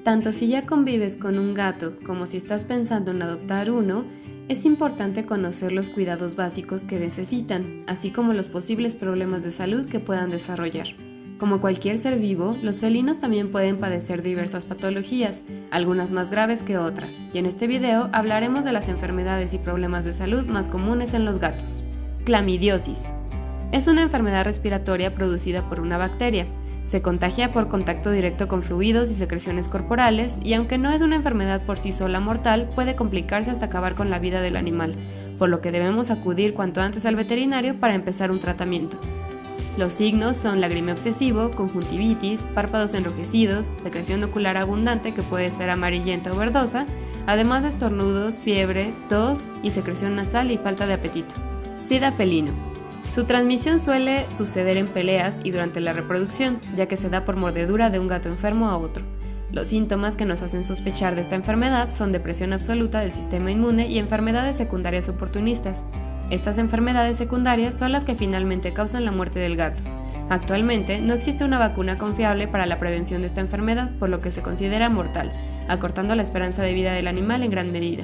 Tanto si ya convives con un gato como si estás pensando en adoptar uno, es importante conocer los cuidados básicos que necesitan, así como los posibles problemas de salud que puedan desarrollar. Como cualquier ser vivo, los felinos también pueden padecer diversas patologías, algunas más graves que otras, y en este video hablaremos de las enfermedades y problemas de salud más comunes en los gatos. Clamidiosis. Es una enfermedad respiratoria producida por una bacteria. Se contagia por contacto directo con fluidos y secreciones corporales, y aunque no es una enfermedad por sí sola mortal, puede complicarse hasta acabar con la vida del animal, por lo que debemos acudir cuanto antes al veterinario para empezar un tratamiento. Los signos son lagrimeo excesivo, conjuntivitis, párpados enrojecidos, secreción ocular abundante que puede ser amarillenta o verdosa, además de estornudos, fiebre, tos y secreción nasal y falta de apetito. Sida felino. Su transmisión suele suceder en peleas y durante la reproducción, ya que se da por mordedura de un gato enfermo a otro. Los síntomas que nos hacen sospechar de esta enfermedad son depresión absoluta del sistema inmune y enfermedades secundarias oportunistas. Estas enfermedades secundarias son las que finalmente causan la muerte del gato. Actualmente no existe una vacuna confiable para la prevención de esta enfermedad, por lo que se considera mortal, acortando la esperanza de vida del animal en gran medida.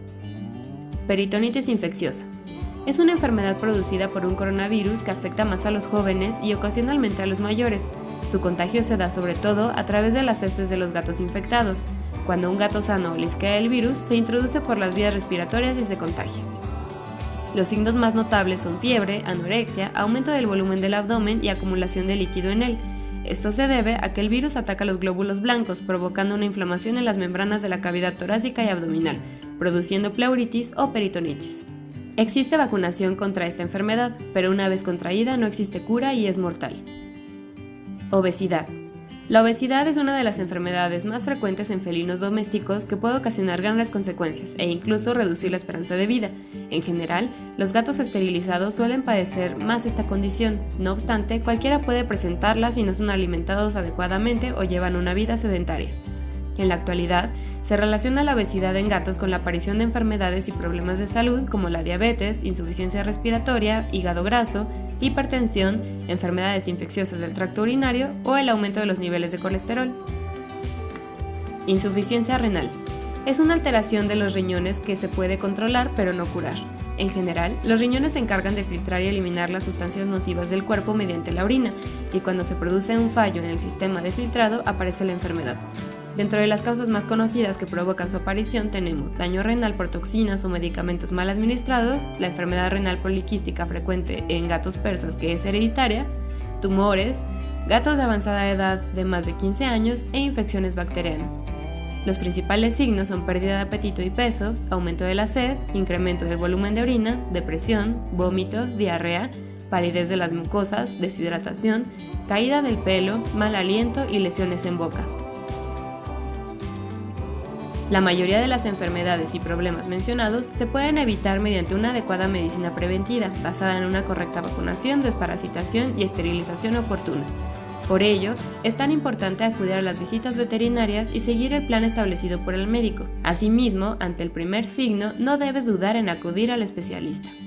Peritonitis infecciosa. Es una enfermedad producida por un coronavirus que afecta más a los jóvenes y ocasionalmente a los mayores. Su contagio se da sobre todo a través de las heces de los gatos infectados. Cuando un gato sano olisquea el virus, se introduce por las vías respiratorias y se contagia. Los signos más notables son fiebre, anorexia, aumento del volumen del abdomen y acumulación de líquido en él. Esto se debe a que el virus ataca los glóbulos blancos, provocando una inflamación en las membranas de la cavidad torácica y abdominal, produciendo pleuritis o peritonitis. Existe vacunación contra esta enfermedad, pero una vez contraída no existe cura y es mortal. Obesidad. La obesidad es una de las enfermedades más frecuentes en felinos domésticos que puede ocasionar grandes consecuencias e incluso reducir la esperanza de vida. En general, los gatos esterilizados suelen padecer más esta condición. No obstante, cualquiera puede presentarla si no son alimentados adecuadamente o llevan una vida sedentaria. En la actualidad, se relaciona la obesidad en gatos con la aparición de enfermedades y problemas de salud como la diabetes, insuficiencia respiratoria, hígado graso, hipertensión, enfermedades infecciosas del tracto urinario o el aumento de los niveles de colesterol. Insuficiencia renal. Es una alteración de los riñones que se puede controlar pero no curar. En general, los riñones se encargan de filtrar y eliminar las sustancias nocivas del cuerpo mediante la orina, y cuando se produce un fallo en el sistema de filtrado aparece la enfermedad. Dentro de las causas más conocidas que provocan su aparición tenemos daño renal por toxinas o medicamentos mal administrados, la enfermedad renal poliquística frecuente en gatos persas que es hereditaria, tumores, gatos de avanzada edad de más de 15 años e infecciones bacterianas. Los principales signos son pérdida de apetito y peso, aumento de la sed, incremento del volumen de orina, depresión, vómito, diarrea, palidez de las mucosas, deshidratación, caída del pelo, mal aliento y lesiones en boca. La mayoría de las enfermedades y problemas mencionados se pueden evitar mediante una adecuada medicina preventiva, basada en una correcta vacunación, desparasitación y esterilización oportuna. Por ello, es tan importante acudir a las visitas veterinarias y seguir el plan establecido por el médico. Asimismo, ante el primer signo, no debes dudar en acudir al especialista.